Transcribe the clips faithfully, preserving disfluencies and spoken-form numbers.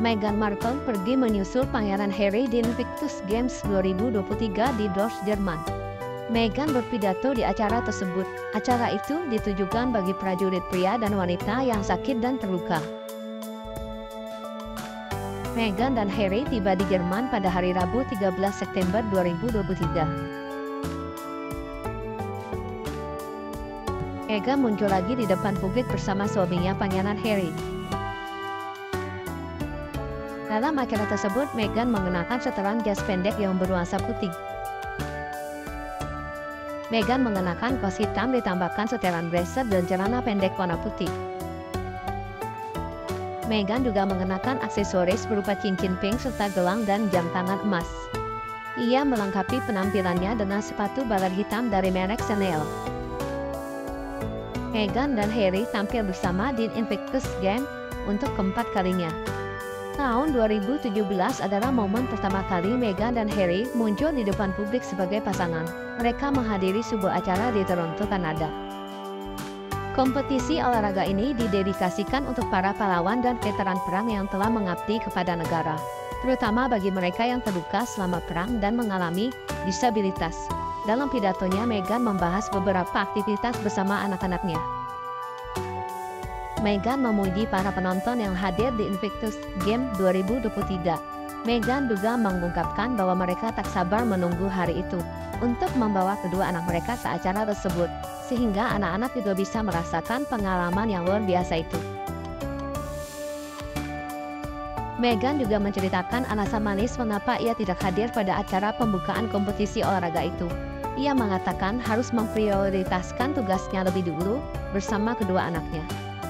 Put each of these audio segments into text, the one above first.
Meghan Markle pergi menyusul Pangeran Harry di Invictus Games dua ribu dua puluh tiga di Dortmund, Jerman. Meghan berpidato di acara tersebut. Acara itu ditujukan bagi prajurit pria dan wanita yang sakit dan terluka. Meghan dan Harry tiba di Jerman pada hari Rabu tiga belas September dua ribu dua puluh tiga. Meghan muncul lagi di depan publik bersama suaminya Pangeran Harry. Dalam acara tersebut, Meghan mengenakan setelan jas pendek yang bernuansa putih. Meghan mengenakan kaos hitam ditambahkan setelan blazer dan celana pendek warna putih. Meghan juga mengenakan aksesoris berupa cincin pink serta gelang dan jam tangan emas. Ia melengkapi penampilannya dengan sepatu balet hitam dari merek Chanel. Meghan dan Harry tampil bersama di Invictus Games untuk keempat kalinya. Tahun dua ribu tujuh belas adalah momen pertama kali Meghan dan Harry muncul di depan publik sebagai pasangan. Mereka menghadiri sebuah acara di Toronto, Kanada. Kompetisi olahraga ini didedikasikan untuk para pahlawan dan veteran perang yang telah mengabdi kepada negara, terutama bagi mereka yang terluka selama perang dan mengalami disabilitas. Dalam pidatonya, Meghan membahas beberapa aktivitas bersama anak-anaknya. Meghan memuji para penonton yang hadir di Invictus Games dua ribu dua puluh tiga. Meghan juga mengungkapkan bahwa mereka tak sabar menunggu hari itu untuk membawa kedua anak mereka ke acara tersebut, sehingga anak-anak juga bisa merasakan pengalaman yang luar biasa itu. Meghan juga menceritakan alasan manis mengapa ia tidak hadir pada acara pembukaan kompetisi olahraga itu. Ia mengatakan harus memprioritaskan tugasnya lebih dulu bersama kedua anaknya.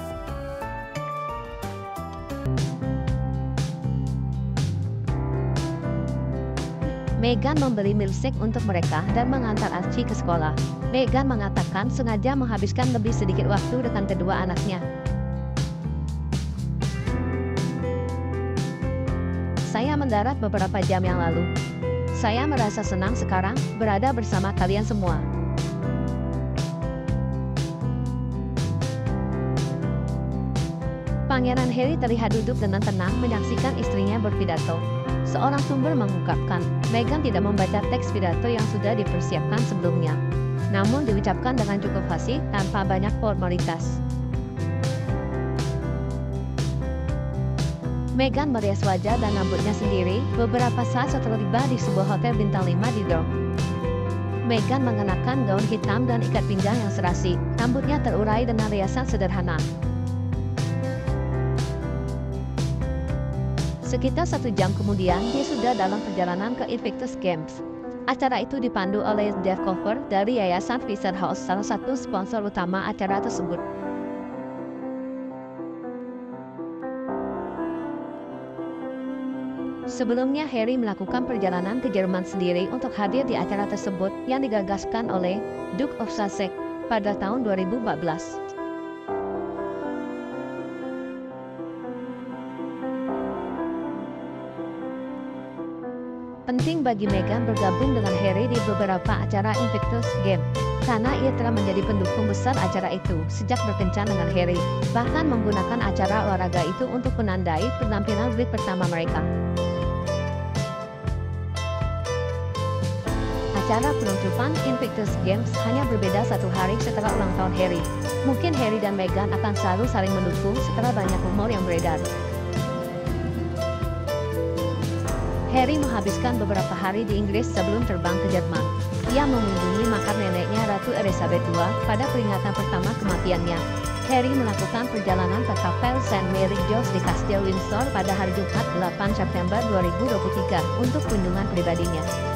Meghan membeli milkshake untuk mereka dan mengantar Archie ke sekolah. Meghan mengatakan sengaja menghabiskan lebih sedikit waktu dengan kedua anaknya. Saya mendarat beberapa jam yang lalu. Saya merasa senang sekarang berada bersama kalian semua. Pangeran Harry terlihat duduk dengan tenang menyaksikan istrinya berpidato. Seorang sumber mengungkapkan, Meghan tidak membaca teks pidato yang sudah dipersiapkan sebelumnya, namun diucapkan dengan cukup fasih tanpa banyak formalitas. Meghan merias wajah dan rambutnya sendiri beberapa saat setelah tiba di sebuah hotel bintang lima di Dortmund. Meghan mengenakan gaun hitam dan ikat pinggang yang serasi, rambutnya terurai dengan riasan sederhana. Sekitar satu jam kemudian, dia sudah dalam perjalanan ke Invictus Games. Acara itu dipandu oleh Dave Cover dari Yayasan Fisher House, salah satu sponsor utama acara tersebut. Sebelumnya, Harry melakukan perjalanan ke Jerman sendiri untuk hadir di acara tersebut yang digagaskan oleh Duke of Sussex pada tahun dua ribu empat belas. Penting bagi Meghan bergabung dengan Harry di beberapa acara Invictus Games, karena ia telah menjadi pendukung besar acara itu sejak berkencan dengan Harry, bahkan menggunakan acara olahraga itu untuk menandai penampilan break pertama mereka. Acara penutupan Invictus Games hanya berbeda satu hari setelah ulang tahun Harry. Mungkin Harry dan Meghan akan selalu saling mendukung setelah banyak rumor yang beredar. Harry menghabiskan beberapa hari di Inggris sebelum terbang ke Jerman. Ia mengunjungi makam neneknya Ratu Elizabeth kedua pada peringatan pertama kematiannya. Harry melakukan perjalanan ke kapel Saint Mary George di Kastil Windsor pada hari Jumat delapan September dua ribu dua puluh tiga untuk kunjungan pribadinya.